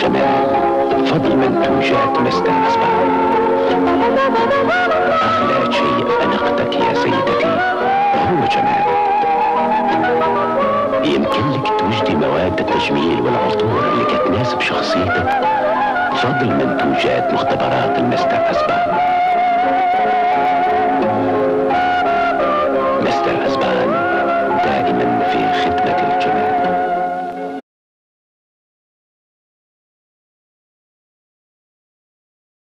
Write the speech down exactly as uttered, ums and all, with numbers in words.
جمال فضل منتوجات مستر أصبح. أغلى شيء أنقتك يا سيدتي هو جمال. يمكن لك توجدي مواد التجميل والعطور اللي كتناسب شخصيتك. فضل منتوجات مختبرات المستر أصبح.